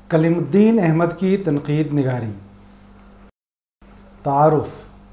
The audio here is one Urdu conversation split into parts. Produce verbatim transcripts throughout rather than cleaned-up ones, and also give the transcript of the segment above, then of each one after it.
کلیم الدین احمد کی تنقید نگاری۔ تعارف۔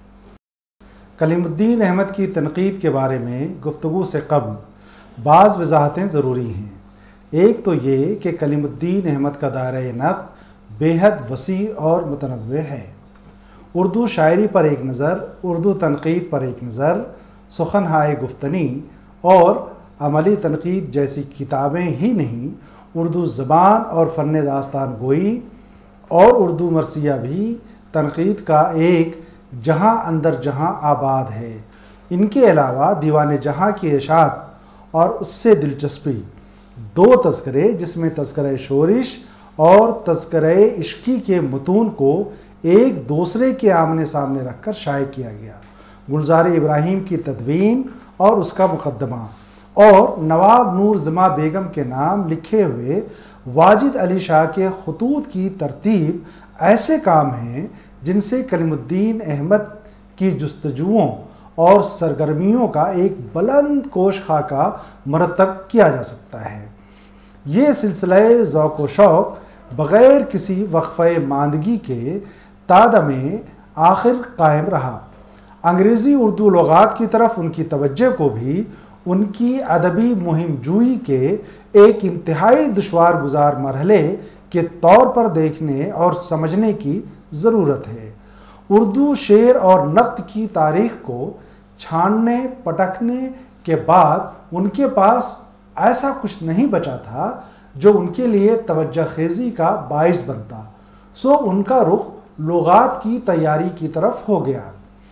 کلیم الدین احمد کی تنقید کے بارے میں گفتگو سے قبل بعض وضاحتیں ضروری ہیں۔ ایک تو یہ کہ کلیم الدین احمد کا دائرۂ نقد بے حد وسیع اور متنوع ہے۔ اردو شاعری پر ایک نظر، اردو تنقید پر ایک نظر، سخن ہائے گفتنی اور عملی تنقید جیسی کتابیں ہی نہیں، اردو زبان اور فن داستان گوئی اور اردو مرثیہ بھی تنقید کا ایک جہاں اندر جہاں آباد ہے۔ ان کے علاوہ دیوان جہاں کی اشاعت اور اس سے دلچسپی، دو تذکرے جس میں تذکرہ شورش اور تذکرہ عشقی کے متون کو ایک دوسرے کے آمنے سامنے رکھ کر شائع کیا گیا، گلزار ابراہیم کی تدوین اور اس کا مقدمہ، اور نواب نور زماں بیگم کے نام لکھے ہوئے واجد علی شاہ کے خطوط کی ترتیب ایسے کام ہیں جن سے کلیم الدین احمد کی جستجوؤں اور سرگرمیوں کا ایک بلند کوش خاکہ مرتب کیا جا سکتا ہے۔ یہ سلسلہ ذوق و شوق بغیر کسی وقفہ ماندگی کے تادم آخر قائم رہا۔ انگریزی اردو لغات کی طرف ان کی توجہ کو بھی ان کی ادبی مہم جوئی کے ایک انتہائی دشوار گزار مرحلے کے طور پر دیکھنے اور سمجھنے کی ضرورت ہے۔ اردو شعر اور نقد کی تاریخ کو چھاننے پٹکنے کے بعد ان کے پاس ایسا کچھ نہیں بچا تھا جو ان کے لیے توجہ خیزی کا باعث بنتا، سو ان کا رخ لغات کی تیاری کی طرف ہو گیا۔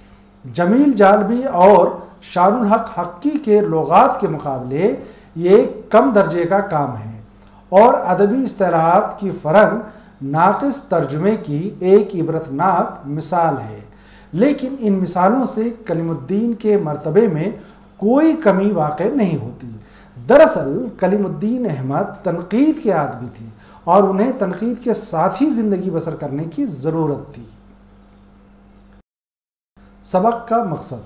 جمیل جالبی اور شان الحق حقی کے لغات کے مقابلے یہ ایک کم درجے کا کام ہے اور ادبی اصطلاحات کی فرنگ ناقص ترجمے کی ایک عبرتناک مثال ہے، لیکن ان مثالوں سے کلیم الدین کے مرتبے میں کوئی کمی واقع نہیں ہوتی۔ دراصل کلیم الدین احمد تنقید کے آدمی تھی اور انہیں تنقید کے ساتھ ہی زندگی بسر کرنے کی ضرورت تھی۔ سبق کا مقصد۔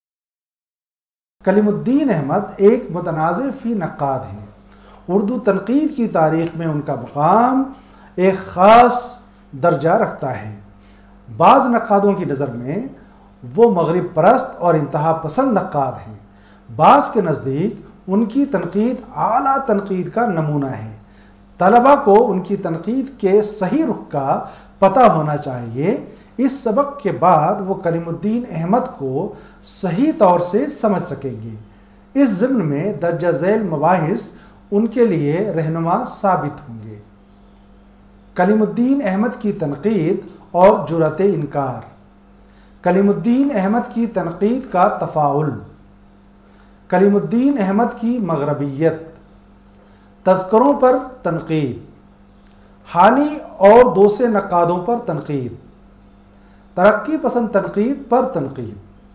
کلیم الدین احمد ایک متنازع فی نقاد ہیں۔ اردو تنقید کی تاریخ میں ان کا مقام ایک خاص درجہ رکھتا ہے۔ بعض نقادوں کی نظر میں وہ مغرب پرست اور انتہا پسند نقاد ہیں۔ بعض کے نزدیک ان کی تنقید اعلیٰ تنقید کا نمونہ ہے۔ طلباء کو ان کی تنقید کے صحیح رخ کا پتہ ہونا چاہیے۔ اس سبق کے بعد وہ کلیم الدین احمد کو صحیح طور سے سمجھ سکیں گے۔ اس ضمن میں درجہ ذیل مباحث ان کے لیے رہنما ثابت ہوں گے۔ کلیم الدین احمد کی تنقید اور جرأت انکار۔ کلیم الدین احمد کی تنقید کا تفاعل۔ کلیم الدین احمد کی مغربیت۔ تذکروں پر تنقید۔ حالی اور دوسرے نقادوں پر تنقید۔ ترقی پسند تنقید پر تنقید۔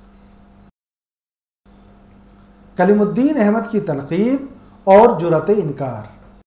کلیم الدین احمد کی تنقید اور جرأت انکار۔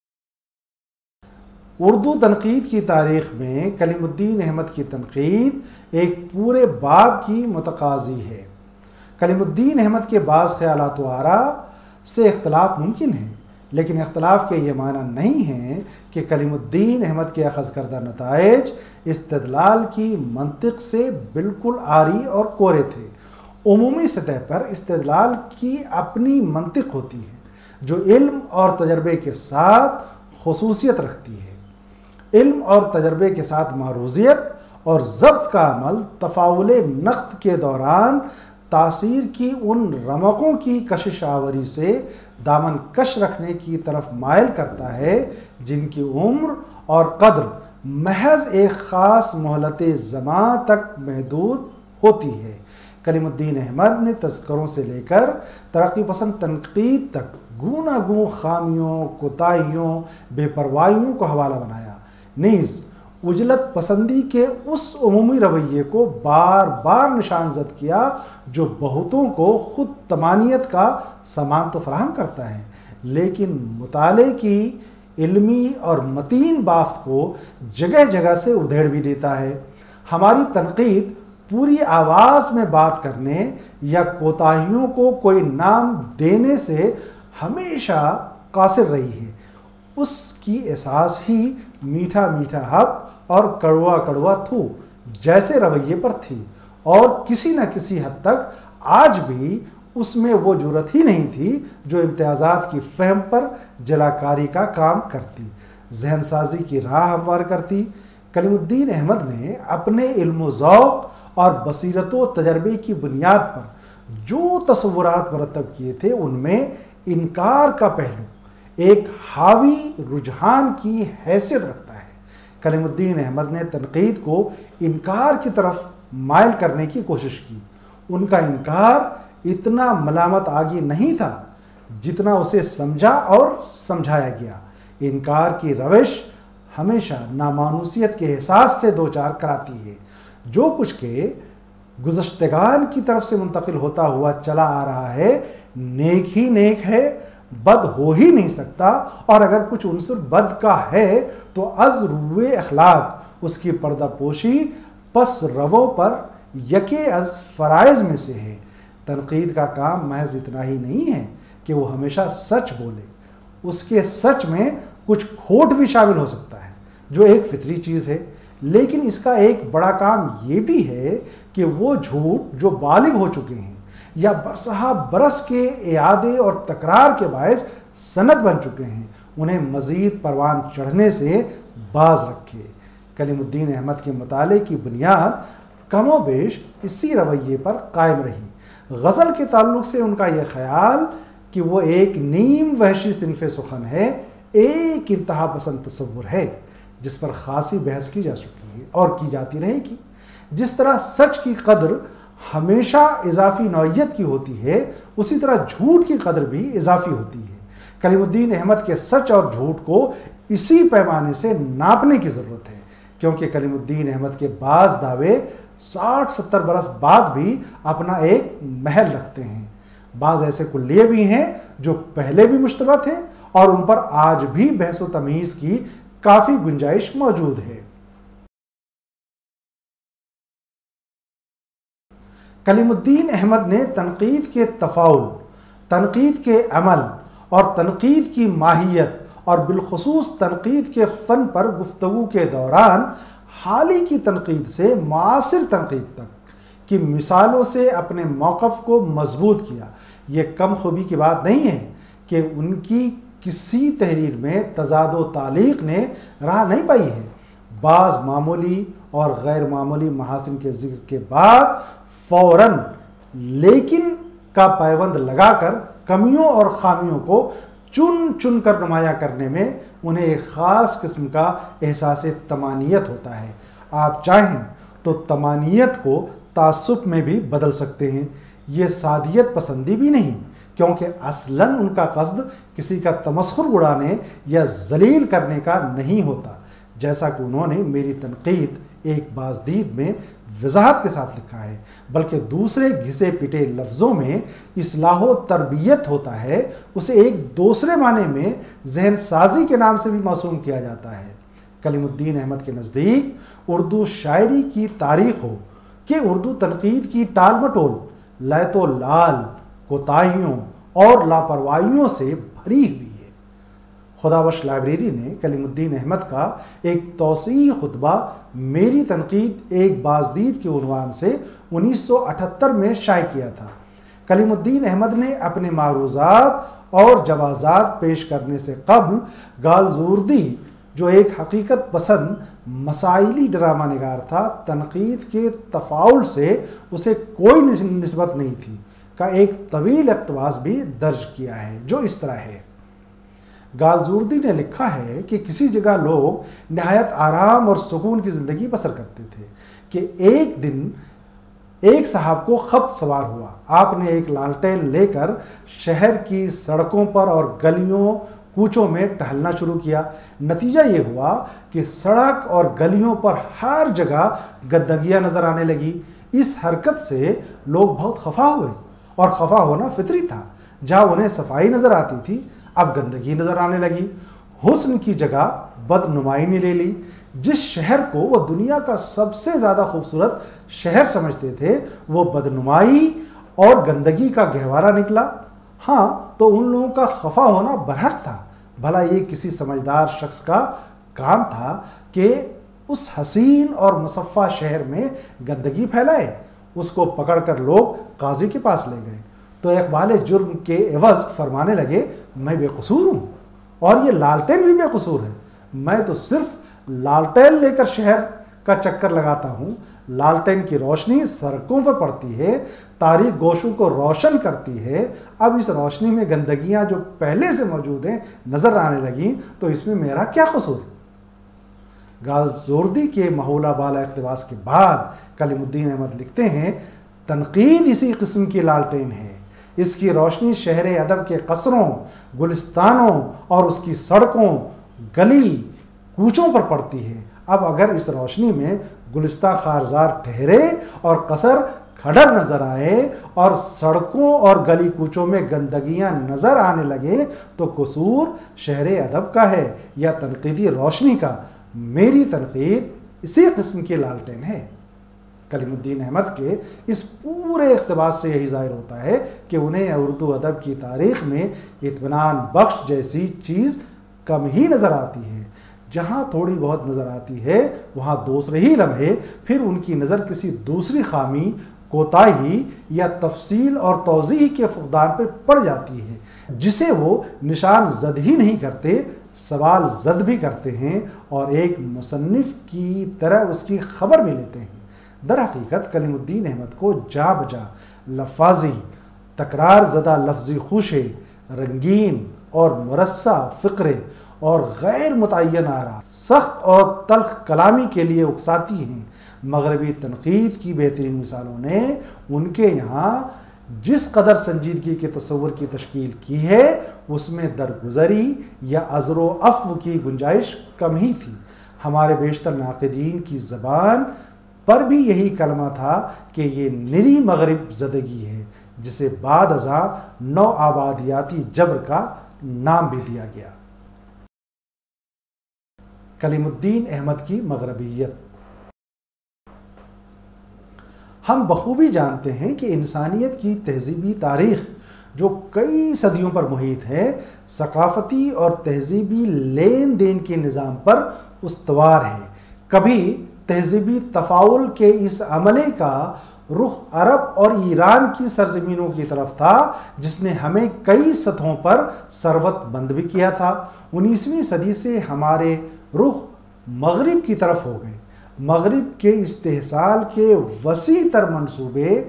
اردو تنقید کی تاریخ میں کلیم الدین احمد کی تنقید ایک پورے باب کی متقاضی ہے۔ کلیم الدین احمد کے بعض خیالات و آراء سے اختلاف ممکن ہے، لیکن اختلاف کے یہ معنی نہیں ہے کہ کلیم الدین احمد کے اخذ کردہ نتائج استدلال کی منطق سے بالکل عاری اور کورے تھے۔ عمومی سطح پر استدلال کی اپنی منطق ہوتی ہے جو علم اور تجربے کے ساتھ خصوصیت رکھتی ہے۔ علم اور تجربے کے ساتھ معروضیت اور ضبط کا عمل تفاعل نقد کے دوران تاثیر کی ان رمقوں کی کشش آوری سے دامن کش رکھنے کی طرف مائل کرتا ہے جن کی عمر اور قدر محض ایک خاص مہلت زمان تک محدود ہوتی ہے۔ کلیم الدین احمد نے تذکروں سے لے کر ترقی پسند تنقید تک گونا گون خامیوں، کوتاہیوں، بے پروائیوں کو حوالہ بنایا، نیز اجلت پسندی کے اس عمومی رویے کو بار بار نشان زد کیا جو بہتوں کو خود تمانیت کا سامان تو فراہم کرتا ہے، لیکن مطالعے کی علمی اور متین بافت کو جگہ جگہ سے ادھیڑ بھی دیتا ہے۔ ہماری تنقید پوری آواز میں بات کرنے یا کوتاہیوں کو کوئی نام دینے سے ہمیشہ قاصر رہی ہے۔ اس کی اساس ہی میٹھا میٹھا حق اور کڑوا کڑوا تھو جیسے رویے پر تھی، اور کسی نہ کسی حد تک آج بھی اس میں وہ جرأت ہی نہیں تھی جو امتیازات کی فہم پر جلاکاری کا کام کرتی، ذہن سازی کی راہ ہموار کرتی۔ کلیم الدین احمد نے اپنے علم و ذوق اور بصیرت و تجربے کی بنیاد پر جو تصورات مرتب کیے تھے ان میں انکار کا پہلو ایک حاوی رجحان کی حیثیت رکھتا ہے۔ کلیم الدین احمد نے تنقید کو انکار کی طرف مائل کرنے کی کوشش کی۔ ان کا انکار اتنا ملامت آگی نہیں تھا جتنا اسے سمجھا اور سمجھایا گیا۔ انکار کی روش ہمیشہ نامانوسیت کے احساس سے دوچار کراتی ہے۔ جو کچھ کہ گزشتگان کی طرف سے منتقل ہوتا ہوا چلا آ رہا ہے نیک ہی نیک ہے، بد ہو ہی نہیں سکتا، اور اگر کچھ عنصر بد کا ہے تو از روئے اخلاق اس کی پردہ پوشی پس رو پر یکے از فرائض میں سے ہے۔ تنقید کا کام محض اتنا ہی نہیں ہے کہ وہ ہمیشہ سچ بولے، اس کے سچ میں کچھ کھوٹ بھی شامل ہو سکتا ہے جو ایک فطری چیز ہے، لیکن اس کا ایک بڑا کام یہ بھی ہے کہ وہ جھوٹ جو بالغ ہو چکے ہیں یا برسہ برس کے اعادے اور تکرار کے باعث سند بن چکے ہیں انہیں مزید پروان چڑھنے سے باز رکھے۔ کلیم الدین احمد کے مطالعے کی بنیاد کم و بیش اسی رویے پر قائم رہی۔ غزل کے تعلق سے ان کا یہ خیال کہ وہ ایک نیم وحشی صنف سخن ہے ایک انتہا پسند تصور ہے جس پر خاصی بحث کی جا چکی ہے اور کی جاتی رہے گی۔ جس طرح سچ کی قدر ہمیشہ اضافی نوعیت کی ہوتی ہے اسی طرح جھوٹ کی قدر بھی اضافی ہوتی ہے۔ کلیم الدین احمد کے سچ اور جھوٹ کو اسی پیمانے سے ناپنے کی ضرورت ہے، کیونکہ کلیم الدین احمد کے بعض دعوے ساٹھ ستر برس بعد بھی اپنا ایک محل رکھتے ہیں۔ بعض ایسے کلیے بھی ہیں جو پہلے بھی مشتبہ تھے اور ان پر آج بھی بحث و تمیز کی کافی گنجائش موجود ہے۔ کلیم الدین احمد نے تنقید کے تفاعل، تنقید کے عمل اور تنقید کی ماہیت اور بالخصوص تنقید کے فن پر گفتگو کے دوران حالی کی تنقید سے معاصر تنقید تک کی مثالوں سے اپنے موقف کو مضبوط کیا۔ یہ کم خوبی کی بات نہیں ہے کہ ان کی کسی تحریر میں تضاد و تعلیق نے راہ نہیں پائی ہے۔ بعض معمولی اور غیر معمولی محاسن کے ذکر کے بعد فوراً لیکن کا پیوند لگا کر کمیوں اور خامیوں کو چن چن کر نمایاں کرنے میں انہیں ایک خاص قسم کا احساس تمانیت ہوتا ہے۔ آپ چاہیں تو تمانیت کو تعصب میں بھی بدل سکتے ہیں۔ یہ سادیت پسندی بھی نہیں، کیونکہ اصلاً ان کا قصد کسی کا تمسخر اڑانے یا ذلیل کرنے کا نہیں ہوتا، جیسا کہ انہوں نے میری تنقید ایک بازدید میں وضاحت کے ساتھ لکھا ہے، بلکہ دوسرے گھسے پٹے لفظوں میں اصلاح و تربیت ہوتا ہے، اسے ایک دوسرے معنی میں ذہن سازی کے نام سے بھی موسوم کیا جاتا ہے۔ کلیم الدین احمد کے نزدیک اردو شاعری کی تاریخ ہو کہ اردو تنقید کی ٹال مٹول، لیت و لال، کوتاہیوں اور لاپرواہیوں سے بھری ہوئی ہے۔ خدا بخش لائبریری نے کلیم الدین احمد کا ایک توسیعی خطبہ میری تنقید ایک بازدید کے عنوان سے انیس سو اٹھتر میں شائع کیا تھا۔ کلیم الدین احمد نے اپنے معروضات اور جوازات پیش کرنے سے قبل گالزوردی جو ایک حقیقت پسند مسائلی ڈرامہ نگار تھا، تنقید کے تفاعل سے اسے کوئی نسبت نہیں تھی کا ایک طویل اقتباس بھی درج کیا ہے جو اس طرح ہے۔ گالزوردی نے لکھا ہے کہ کسی جگہ لوگ نہایت آرام اور سکون کی زندگی بسر کرتے تھے کہ ایک دن ایک صاحب کو خبط سوار ہوا۔ آپ نے ایک لالٹین لے کر شہر کی سڑکوں پر اور گلیوں کوچوں میں ٹہلنا شروع کیا۔ نتیجہ یہ ہوا کہ سڑک اور گلیوں پر ہر جگہ گندگیاں نظر آنے لگی۔ اس حرکت سے لوگ بہت خفا ہوئے، اور خفا ہونا فطری تھا۔ جہاں انہیں صفائی نظر آتی تھی اب گندگی نظر آنے لگی۔ حسن کی جگہ بدنمائی نے لے لی۔ جس شہر کو وہ دنیا کا سب سے زیادہ خوبصورت شہر سمجھتے تھے وہ بدنمائی اور گندگی کا گہوارہ نکلا۔ ہاں تو ان لوگوں کا خفا ہونا برحق تھا، بھلا یہ کسی سمجھدار شخص کا کام تھا کہ اس حسین اور مصفہ شہر میں گندگی پھیلائے۔ اس کو پکڑ کر لوگ قاضی کے پاس لے گئے تو اقبال جرم کے عوض فرمانے لگے میں بے قصور ہوں اور یہ لالٹین بھی بے قصور ہے، میں تو صرف لالٹین لے کر شہر کا چکر لگاتا ہوں، لالٹین کی روشنی سڑکوں پر پڑتی ہے، تاریک گوشوں کو روشن کرتی ہے، اب اس روشنی میں گندگیاں جو پہلے سے موجود ہیں نظر آنے لگیں تو اس میں میرا کیا قصور؟ گالزوردی کے محولہ بالا اقتباس کے بعد کلیم الدین احمد لکھتے ہیں تنقید اسی قسم کی لالٹین ہے، اس کی روشنی شہر ادب کے قصروں، گلستانوں اور اس کی سڑکوں، گلی کوچوں پر پڑتی ہے۔ اب اگر اس روشنی میں گلستان خارزار ٹھہرے اور قصر کھڑر نظر آئے اور سڑکوں اور گلی کوچوں میں گندگیاں نظر آنے لگے تو قصور شہر ادب کا ہے یا تنقیدی روشنی کا؟ میری تنقید اسی قسم کی لالٹین ہے۔ کلیم الدین احمد کے اس پورے اقتباس سے یہی ظاہر ہوتا ہے کہ انہیں اردو ادب کی تاریخ میں اطمینان بخش جیسی چیز کم ہی نظر آتی ہے۔ جہاں تھوڑی بہت نظر آتی ہے وہاں دوسرے ہی لمحے پھر ان کی نظر کسی دوسری خامی، کوتاہی یا تفصیل اور توضیح کے فقدان پہ پڑ جاتی ہے جسے وہ نشان زد ہی نہیں کرتے، سوال زد بھی کرتے ہیں اور ایک مصنف کی طرح اس کی خبر بھی لیتے ہیں۔ در حقیقت کلیم الدین احمد کو جا بجا لفاظی، تکرار زدہ لفظی خوشے، رنگین اور مرصع فقرے اور غیر متعین آراء، سخت اور تلخ کلامی کے لیے اکساتی ہیں۔ مغربی تنقید کی بہترین مثالوں نے ان کے یہاں جس قدر سنجیدگی کے تصور کی تشکیل کی ہے اس میں درگزری یا عذر و عفو کی گنجائش کم ہی تھی۔ ہمارے بیشتر ناقدین کی زبان پر بھی یہی کلمہ تھا کہ یہ نری مغرب زدگی ہے جسے بعد ازاں نو آبادیاتی جبر کا نام بھی دیا گیا۔ کلیم الدین احمد کی مغربیت۔ ہم بخوبی جانتے ہیں کہ انسانیت کی تہذیبی تاریخ جو کئی صدیوں پر محیط ہے ثقافتی اور تہذیبی لین دین کے نظام پر استوار ہے۔ کبھی تہذیبی تفاعل کے اس عملے کا رخ عرب اور ایران کی سرزمینوں کی طرف تھا جس نے ہمیں کئی سطحوں پر ثروت مند بھی کیا تھا۔ انیسویں صدی سے ہمارے رخ مغرب کی طرف ہو گئے۔ مغرب کے استحصال کے وسیع تر منصوبے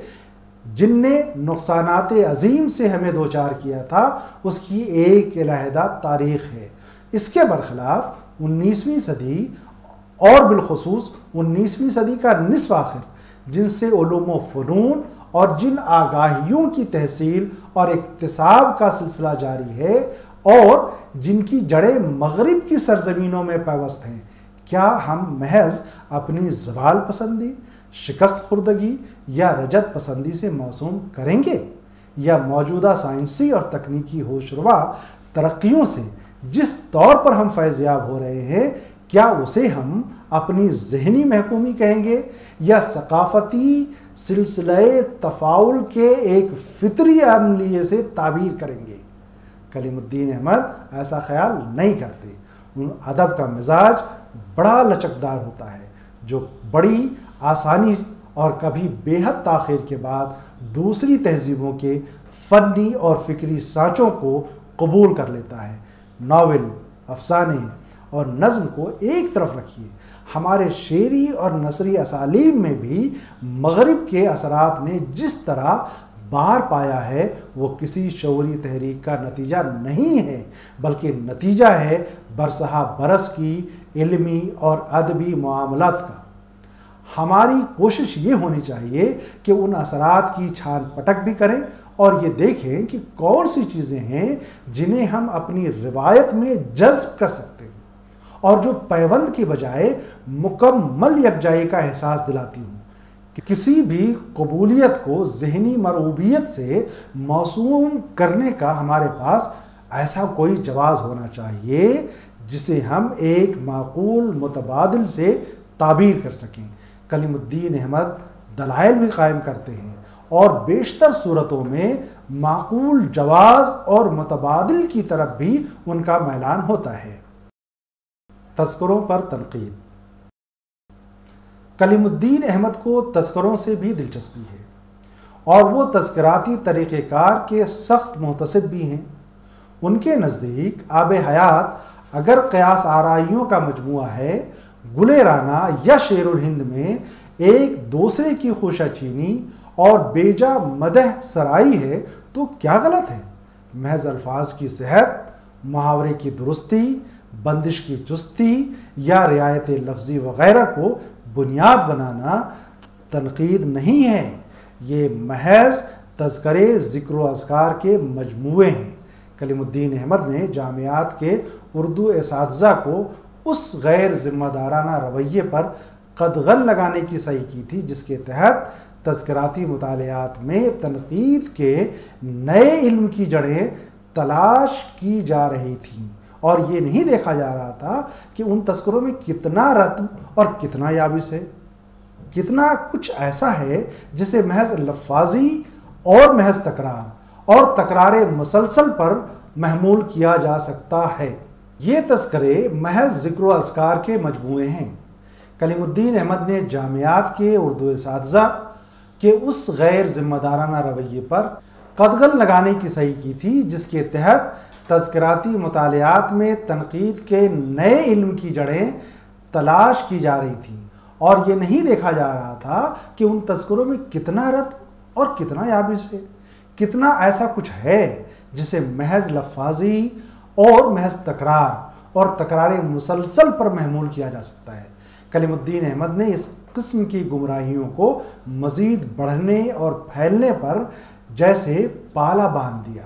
جن نے نقصانات عظیم سے ہمیں دوچار کیا تھا اس کی ایک علیحدہ تاریخ ہے۔ اس کے برخلاف انیسویں صدی اور بالخصوص انیسویں صدی کا نصف آخر جن سے علوم و فنون اور جن آگاہیوں کی تحصیل اور اکتساب کا سلسلہ جاری ہے اور جن کی جڑیں مغرب کی سرزمینوں میں پیوست ہیں، کیا ہم محض اپنی زوال پسندی، شکست خوردگی یا رجت پسندی سے معصوم کریں گے، یا موجودہ سائنسی اور تکنیکی ہوش روا ترقیوں سے جس طور پر ہم فیضیاب ہو رہے ہیں کیا اسے ہم اپنی ذہنی محکومی کہیں گے یا ثقافتی سلسلہ تفاعل کے ایک فطری عملیے سے تعبیر کریں گے؟ کلیم الدین احمد ایسا خیال نہیں کرتے۔ ان ادب کا مزاج بڑا لچکدار ہوتا ہے جو بڑی آسانی اور کبھی بے حد تاخیر کے بعد دوسری تہذیبوں کے فنی اور فکری سانچوں کو قبول کر لیتا ہے۔ ناول، افسانے اور نظم کو ایک طرف رکھیے، ہمارے شعری اور نثری اسالیب میں بھی مغرب کے اثرات نے جس طرح بار پایا ہے وہ کسی شعوری تحریک کا نتیجہ نہیں ہے بلکہ نتیجہ ہے برسہ برس کی علمی اور ادبی معاملات کا۔ ہماری کوشش یہ ہونی چاہیے کہ ان اثرات کی چھان پٹک بھی کریں اور یہ دیکھیں کہ کون سی چیزیں ہیں جنہیں ہم اپنی روایت میں جذب کر سکتے ہیں اور جو پیوند کی بجائے مکمل یکجائی کا احساس دلاتی ہوں کہ کسی بھی قبولیت کو ذہنی مرعوبیت سے موسوم کرنے کا ہمارے پاس ایسا کوئی جواز ہونا چاہیے جسے ہم ایک معقول متبادل سے تعبیر کر سکیں۔ کلیم الدین احمد دلائل بھی قائم کرتے ہیں اور بیشتر صورتوں میں معقول جواز اور متبادل کی طرف بھی ان کا میلان ہوتا ہے۔ تذکروں پر تنقید۔ کلیم الدین احمد کو تذکروں سے بھی دلچسپی ہے اور وہ تذکراتی طریقہ کار کے سخت محتسب بھی ہیں۔ ان کے نزدیک آب حیات اگر قیاس آرائیوں کا مجموعہ ہے، گل رانا یا شیر الہند میں ایک دوسرے کی خوشہ چینی اور بیجا مدح سرائی ہے تو کیا غلط ہے؟ محض الفاظ کی صحت، محاورے کی درستی، بندش کی چستی یا رعایت لفظی وغیرہ کو بنیاد بنانا تنقید نہیں ہے، یہ محض تذکرے ذکر و اذکار کے مجموعے ہیں۔ کلیم الدین احمد نے جامعات کے اردو اساتذہ کو اس غیر ذمہ دارانہ رویے پر قدغن لگانے کی صحیح کی تھی جس کے تحت تذکراتی مطالعات میں تنقید کے نئے علم کی جڑیں تلاش کی جا رہی تھیں، اور یہ نہیں دیکھا جا رہا تھا کہ ان تذکروں میں کتنا رتب اور کتنا یابس ہے، کتنا کچھ ایسا ہے جسے محض لفاظی اور محض تکرار اور تکرار مسلسل پر محمول کیا جا سکتا ہے۔ یہ تذکرے محض ذکر و اذکار کے مجموعے ہیں۔ کلیم الدین احمد نے جامعات کے اردو اساتذہ کے اس غیر ذمہ دارانہ رویے پر قدغن لگانے کی صحیح کی تھی جس کے تحت تذکراتی مطالعات میں تنقید کے نئے علم کی جڑیں تلاش کی جا رہی تھیں، اور یہ نہیں دیکھا جا رہا تھا کہ ان تذکروں میں کتنا رتب اور کتنا یابس ہے، کتنا ایسا کچھ ہے جسے محض لفاظی اور محض تکرار اور تکرار مسلسل پر محمول کیا جا سکتا ہے۔ کلیم الدین احمد نے اس قسم کی گمراہیوں کو مزید بڑھنے اور پھیلنے پر جیسے پالا باندھ دیا۔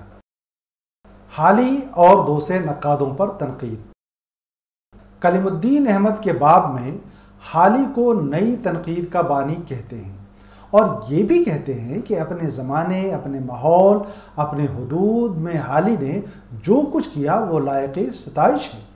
حالی اور دوسرے نقادوں پر تنقید۔ کلیم الدین احمد کے باب میں حالی کو نئی تنقید کا بانی کہتے ہیں، اور یہ بھی کہتے ہیں کہ اپنے زمانے، اپنے ماحول، اپنے حدود میں حالی نے جو کچھ کیا وہ لائق ستائش ہے۔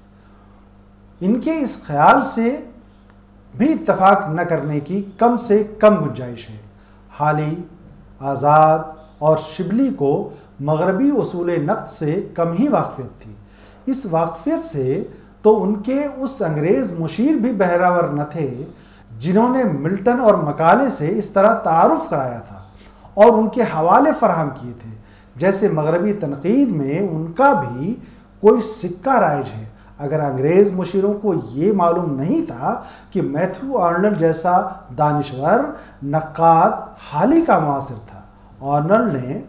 ان کے اس خیال سے بھی اتفاق نہ کرنے کی کم سے کم گنجائش ہے۔ حالی، آزاد اور شبلی کو مغربی اصول نقد سے کم ہی واقفیت تھی۔ اس واقفیت سے تو ان کے اس انگریز مشیر بھی بہراور نہ تھے جنہوں نے ملٹن اور مکالے سے اس طرح تعارف کرایا تھا اور ان کے حوالے فراہم کیے تھے، جیسے مغربی تنقید میں ان کا بھی کوئی سکہ رائج ہے۔ اگر انگریز مشیروں کو یہ معلوم نہیں تھا کہ میتھیو آرنلڈ جیسا دانشور نقاد حالی کا معاصر تھا، آرنلڈ نے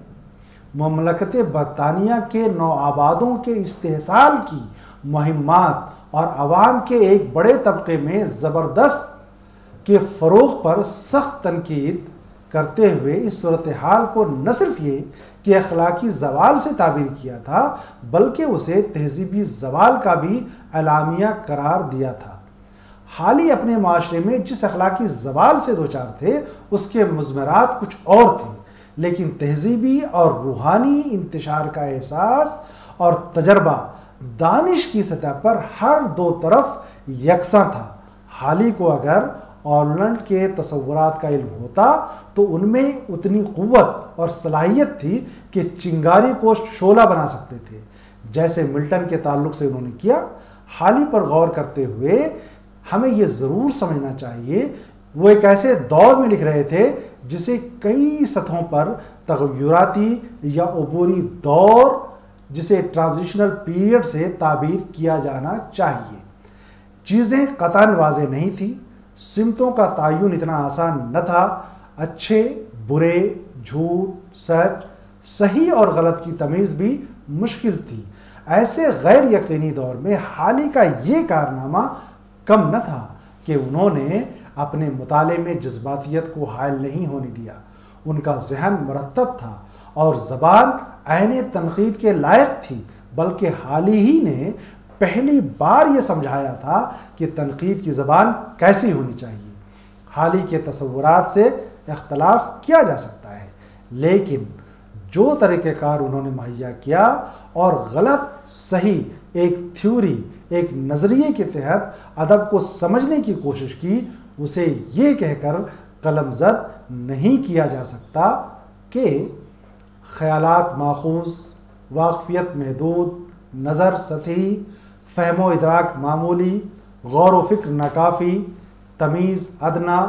مملکت برطانیہ کے نوآبادوں کے استحصال کی مہمات اور عوام کے ایک بڑے طبقے میں زبردست کے فروغ پر سخت تنقید کرتے ہوئے اس صورتحال کو نہ صرف یہ کہ اخلاقی زوال سے تعبیر کیا تھا بلکہ اسے تہذیبی زوال کا بھی اعلامیہ قرار دیا تھا۔ حالی اپنے معاشرے میں جس اخلاقی زوال سے دوچار تھے اس کے مضمرات کچھ اور تھے، لیکن تہذیبی اور روحانی انتشار کا احساس اور تجربہ دانش کی سطح پر ہر دو طرف یکساں تھا۔ حالی کو اگر آرنلڈ کے تصورات کا علم ہوتا تو ان میں اتنی قوت اور صلاحیت تھی کہ چنگاری کو شعلہ بنا سکتے تھے، جیسے ملٹن کے تعلق سے انہوں نے کیا۔ حالی پر غور کرتے ہوئے ہمیں یہ ضرور سمجھنا چاہیے وہ ایک ایسے دور میں لکھ رہے تھے جسے کئی سطحوں پر تغیراتی یا عبوری دور، جسے ٹرانزیشنل پیریڈ سے تعبیر کیا جانا چاہیے۔ چیزیں قطعاً واضح نہیں تھیں، سمتوں کا تعین اتنا آسان نہ تھا، اچھے، برے، جھوٹ، سچ، صحیح اور غلط کی تمیز بھی مشکل تھی۔ ایسے غیر یقینی دور میں حالی کا یہ کارنامہ کم نہ تھا کہ انہوں نے اپنے مطالعے میں جذباتیت کو حائل نہیں ہونے دیا۔ ان کا ذہن مرتب تھا اور زبان عین تنقید کے لائق تھی، بلکہ حالی ہی نے پہلی بار یہ سمجھایا تھا کہ تنقید کی زبان کیسی ہونی چاہیے۔ حالی کے تصورات سے اختلاف کیا جا سکتا ہے، لیکن جو طریقہ کار انہوں نے مہیا کیا اور غلط صحیح ایک تھیوری، ایک نظریے کے تحت ادب کو سمجھنے کی کوشش کی، اسے یہ کہہ کر قلم زد نہیں کیا جا سکتا کہ خیالات ماخوذ، واقفیت محدود، نظر سطحی، فہم و ادراک معمولی، غور و فکر ناکافی، تمیز ادنا،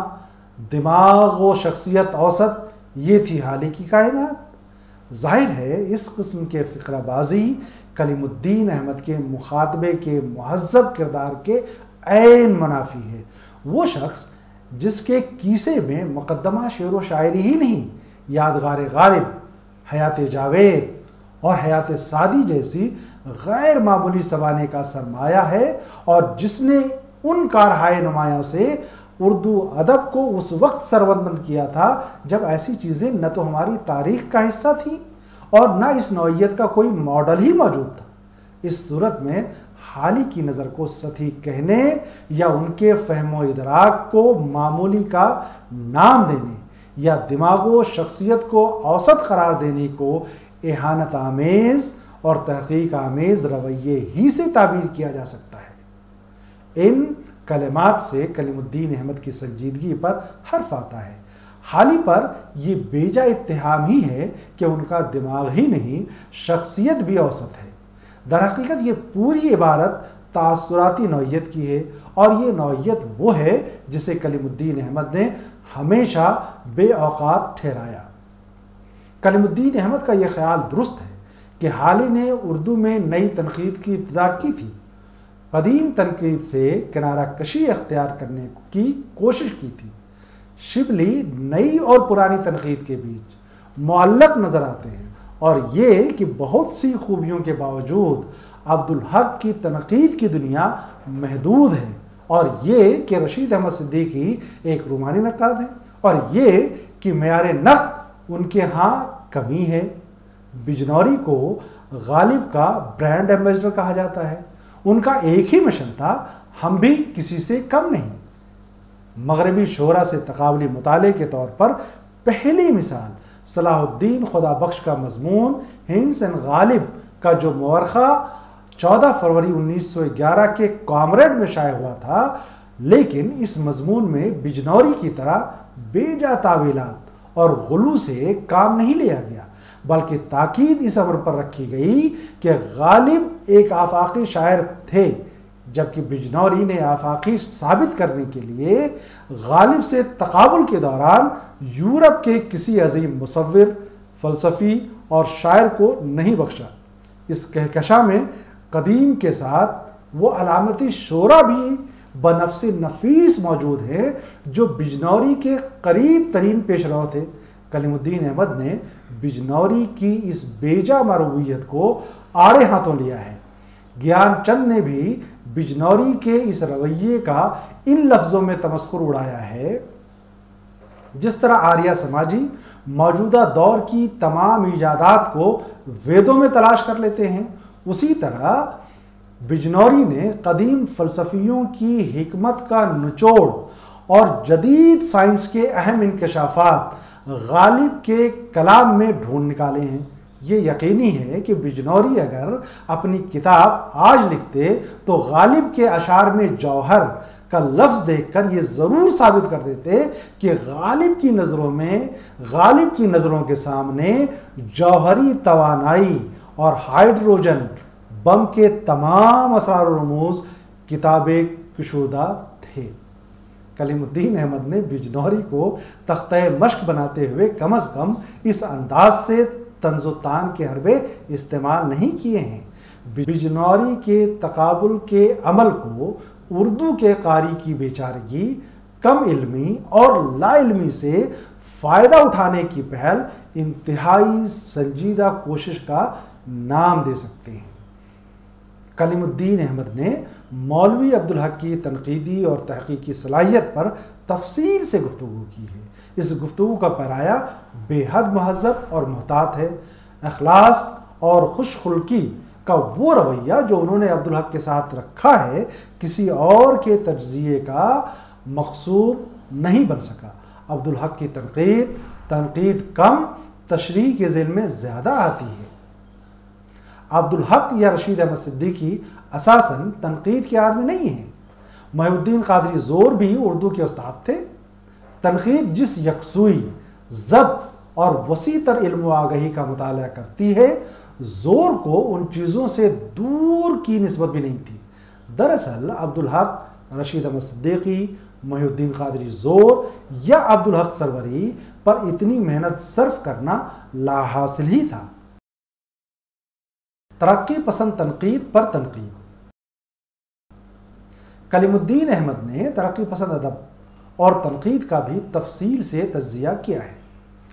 دماغ و شخصیت اوسط، یہ تھی حالی کی کائنات۔ ظاہر ہے اس قسم کے فقرہ بازی کلیم الدین احمد کے مخاطبے کے مہذب کردار کے عین منافی ہے۔ وہ شخص جس کے کیسے میں مقدمہ شعر و شاعری ہی نہیں، یادگار غالب، حیات جاوید اور حیات سعدی جیسی غیر معمولی سوانح کا سرمایہ ہے، اور جس نے ان کارہائے نمایاں سے اردو ادب کو اس وقت سربلند مند کیا تھا جب ایسی چیزیں نہ تو ہماری تاریخ کا حصہ تھیں اور نہ اس نوعیت کا کوئی ماڈل ہی موجود تھا۔ اس صورت میں حالی کی نظر کو سطحی کہنے یا ان کے فہم و ادراک کو معمولی کا نام دینے یا دماغ و شخصیت کو اوسط قرار دینے کو اہانت آمیز اور تحقیق آمیز رویے ہی سے تعبیر کیا جا سکتا ہے۔ ان کلمات سے کلیم الدین احمد کی سنجیدگی پر حرف آتا ہے۔ حالی پر یہ بیجا اتہام ہی ہے کہ ان کا دماغ ہی نہیں، شخصیت بھی اوسط ہے۔ در حقیقت یہ پوری عبارت تاثراتی نوعیت کی ہے، اور یہ نوعیت وہ ہے جسے کلیم الدین احمد نے ہمیشہ بے اوقات ٹھہرایا۔ کلیم الدین احمد کا یہ خیال درست ہے کہ حالی نے اردو میں نئی تنقید کی ابتدا کی تھی، قدیم تنقید سے کنارہ کشی اختیار کرنے کی کوشش کی تھی۔ شبلی نئی اور پرانی تنقید کے بیچ معلق نظر آتے ہیں، اور یہ کہ بہت سی خوبیوں کے باوجود عبدالحق کی تنقید کی دنیا محدود ہے، اور یہ کہ رشید احمد صدیقی ایک رومانی نقاد ہیں، اور یہ کہ معیار نقد ان کے ہاں کمی ہے۔ بجنوری کو غالب کا برانڈ ایمبیسڈر کہا جاتا ہے۔ ان کا ایک ہی مشن تھا، ہم بھی کسی سے کم نہیں۔ مغربی شعراء سے تقابلی مطالعے کے طور پر پہلی مثال صلاح الدین خدا بخش کا مضمون ہنس اینڈ غالب کا جو مورخہ چودہ فروری انیس سو گیارہ کے کامریڈ میں شائع ہوا تھا، لیکن اس مضمون میں بجنوری کی طرح بیجا تعویلات اور غلو سے کام نہیں لیا گیا، بلکہ تاکید اس امر پر رکھی گئی کہ غالب ایک آفاقی شاعر تھے، جبکہ بجنوری نے آفاقی ثابت کرنے کے لیے غالب سے تقابل کے دوران یورپ کے کسی عظیم مصور، فلسفی اور شاعر کو نہیں بخشا۔ اس کہکشاں میں قدیم کے ساتھ وہ علامتی شعراء بھی بنفس نفیس موجود ہیں جو بجنوری کے قریب ترین پیش رو تھے۔ کلیم الدین احمد نے بجنوری کی اس بیجا مرویت کو آڑے ہاتھوں لیا ہے۔ گیان چند نے بھی بجنوری کے اس رویے کا ان لفظوں میں تمسخر اڑایا ہے، جس طرح آریہ سماجی موجودہ دور کی تمام ایجادات کو ویدوں میں تلاش کر لیتے ہیں، اسی طرح بجنوری نے قدیم فلسفیوں کی حکمت کا نچوڑ اور جدید سائنس کے اہم انکشافات غالب کے کلام میں ڈھونڈ نکالے ہیں۔ یہ یقینی ہے کہ بجنوری اگر اپنی کتاب آج لکھتے تو غالب کے اشعار میں جوہر کا لفظ دیکھ کر یہ ضرور ثابت کر دیتے کہ غالب کی نظروں میں غالب کی نظروں کے سامنے جوہری توانائی اور ہائیڈروجن بم کے تمام اسرار و رموز کتاب کشودہ تھے۔ کلیم الدین احمد نے بجنوری کو تختہ مشق بناتے ہوئے کم از کم اس انداز سے طنز و تان کے حربے استعمال نہیں کیے ہیں۔ بجنوری کے تقابل کے عمل کو اردو کے قاری کی بیچارگی، کم علمی اور لا علمی سے فائدہ اٹھانے کی پہل انتہائی سنجیدہ کوشش کا نام دے سکتے ہیں۔ کلیم الدین احمد نے مولوی عبدالحق کی تنقیدی اور تحقیقی صلاحیت پر تفصیل سے گفتگو کی ہے۔ اس گفتگو کا پیرایہ بے حد مہذب اور محتاط ہے۔ اخلاص اور خوش خلقی کا وہ رویہ جو انہوں نے عبدالحق کے ساتھ رکھا ہے کسی اور کے تجزیے کا مقصود نہیں بن سکا۔ عبدالحق کی تنقید تنقید کم، تشریح کے ذیل میں زیادہ آتی ہے۔ عبدالحق یا رشید احمد صدیقی اساساً تنقید کے آدمی نہیں ہیں۔ محی الدین قادری زور بھی اردو کے استاد تھے۔ تنقید جس یکسوئی، ضبط اور وسیع تر علم و آگہی کا مطالعہ کرتی ہے، زور کو ان چیزوں سے دور کی نسبت بھی نہیں تھی۔ دراصل عبدالحق رشید احمد صدیقی، محی الدین قادری زور یا عبدالحق سروری پر اتنی محنت صرف کرنا لا حاصل ہی تھا۔ ترقی پسند تنقید پر تنقید۔ کلیم الدین احمد نے ترقی پسند ادب اور تنقید کا بھی تفصیل سے تجزیہ کیا ہے۔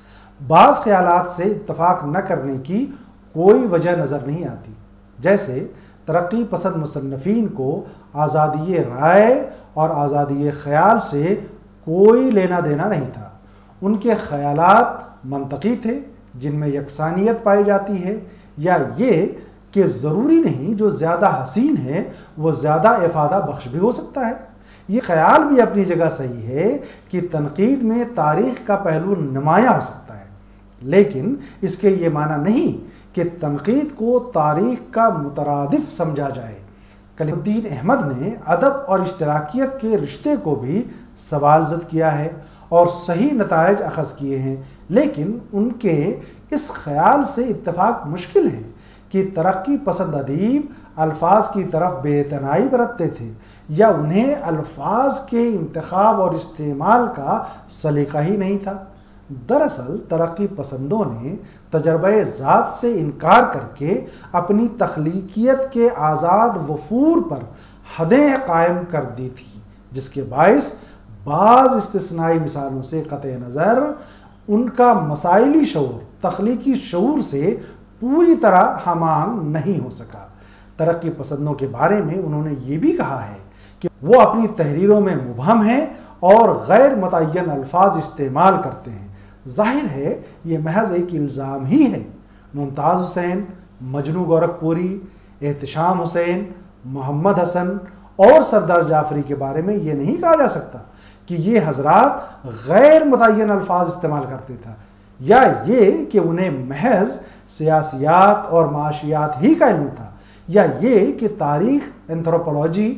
بعض خیالات سے اتفاق نہ کرنے کی کوئی وجہ نظر نہیں آتی، جیسے ترقی پسند مصنفین کو آزادی رائے اور آزادی خیال سے کوئی لینا دینا نہیں تھا۔ ان کے خیالات منطقی تھے جن میں یکسانیت پائی جاتی ہے، یا یہ کہ ضروری نہیں جو زیادہ حسین ہے وہ زیادہ افادہ بخش بھی ہو سکتا ہے۔ یہ خیال بھی اپنی جگہ صحیح ہے کہ تنقید میں تاریخ کا پہلو نمایاں ہو سکتا ہے، لیکن اس کے یہ معنی نہیں کہ تنقید کو تاریخ کا مترادف سمجھا جائے۔ کلیم الدین احمد نے ادب اور اشتراکیت کے رشتے کو بھی سوال زد کیا ہے اور صحیح نتائج اخذ کیے ہیں، لیکن ان کے اس خیال سے اتفاق مشکل ہے کہ ترقی پسند ادیب الفاظ کی طرف بے اعتنائی برتتے تھے یا انہیں الفاظ کے انتخاب اور استعمال کا سلیقہ ہی نہیں تھا۔ دراصل ترقی پسندوں نے تجربہ ذات سے انکار کر کے اپنی تخلیقیت کے آزاد وفور پر حدیں قائم کر دی تھی، جس کے باعث بعض استثنائی مثالوں سے قطع نظر ان کا مسائلی شعور تخلیقی شعور سے پوری طرح ہم آہنگ نہیں ہو سکا۔ ترقی پسندوں کے بارے میں انہوں نے یہ بھی کہا ہے کہ وہ اپنی تحریروں میں مبہم ہیں اور غیر متعین الفاظ استعمال کرتے ہیں۔ ظاہر ہے یہ محض ایک الزام ہی ہے۔ ممتاز حسین، مجنو گورکھپوری، احتشام حسین، محمد حسن اور سردار جعفری کے بارے میں یہ نہیں کہا جا سکتا کہ یہ حضرات غیر متعین الفاظ استعمال کرتے تھا، یا یہ کہ انہیں محض سیاسیات اور معاشیات ہی کا علم تھا، یا یہ کہ تاریخ، انتھروپولوجی،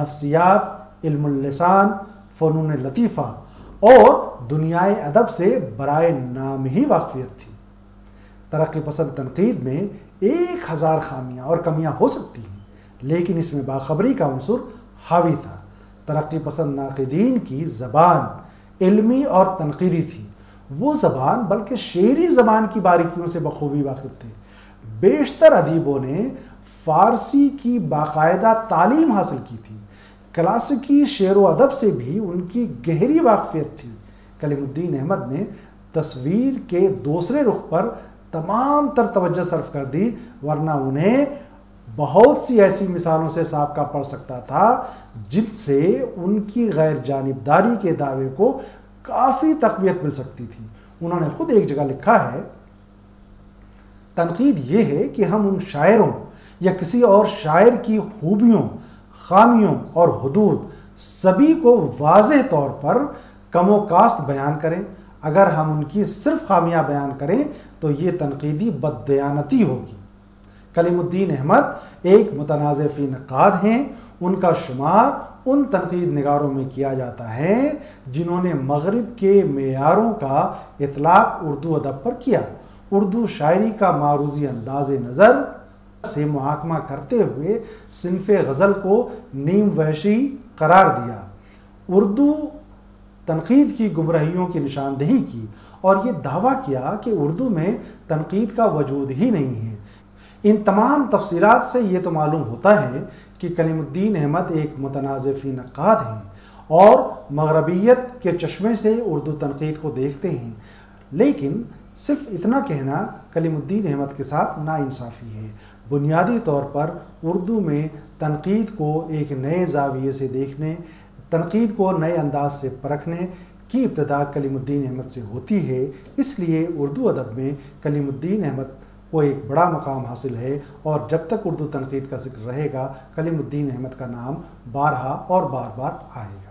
نفسیات، علم اللسان، فنون لطیفہ اور دنیائے ادب سے برائے نام ہی واقفیت تھی۔ ترقی پسند تنقید میں ایک ہزار خامیاں اور کمیاں ہو سکتی ہیں، لیکن اس میں باخبری کا عنصر حاوی تھا۔ ترقی پسند ناقدین کی زبان علمی اور تنقیدی تھی، وہ زبان بلکہ شعری زبان کی باریکیوں سے بخوبی واقف تھے۔ بیشتر ادیبوں نے فارسی کی باقاعدہ تعلیم حاصل کی تھی، کلاسیکی شعر و ادب سے بھی ان کی گہری واقفیت تھی۔ کلیم الدین احمد نے تصویر کے دوسرے رخ پر تمام تر توجہ صرف کر دی، ورنہ انہیں بہت سی ایسی مثالوں سے سابقہ پڑ سکتا تھا جن سے ان کی غیر جانبداری کے دعوے کو کافی تقویت مل سکتی تھی۔ انہوں نے خود ایک جگہ لکھا ہے، تنقید یہ ہے کہ ہم ان شاعروں یا کسی اور شاعر کی خوبیوں، خامیوں اور حدود سبھی کو واضح طور پر کم و کاست بیان کریں۔ اگر ہم ان کی صرف خامیاں بیان کریں تو یہ تنقیدی بددیانتی ہوگی۔ کلیم الدین احمد ایک متنازع فی نقاد ہیں۔ ان کا شمار ان تنقید نگاروں میں کیا جاتا ہے جنہوں نے مغرب کے معیاروں کا اطلاق اردو ادب پر کیا۔ اردو شاعری کا معروضی انداز نظر سے محاکمہ کرتے ہوئے صنف غزل کو نیم وحشی قرار دیا، اردو تنقید کی گمراہیوں کی نشاندہی کی اور یہ دعویٰ کیا کہ اردو میں تنقید کا وجود ہی نہیں ہے۔ ان تمام تفصیلات سے یہ تو معلوم ہوتا ہے کہ کلیم الدین احمد ایک متنازع فی نقاد ہیں اور مغربیت کے چشمے سے اردو تنقید کو دیکھتے ہیں، لیکن صرف اتنا کہنا کلیم الدین احمد کے ساتھ ناانصافی ہے۔ بنیادی طور پر اردو میں تنقید کو ایک نئے زاویے سے دیکھنے، تنقید کو نئے انداز سے پرکھنے کی ابتدا کلیم الدین احمد سے ہوتی ہے۔ اس لیے اردو ادب میں کلیم الدین احمد کو ایک بڑا مقام حاصل ہے، اور جب تک اردو تنقید کا ذکر رہے گا کلیم الدین احمد کا نام بارہا اور بار بار آئے گا۔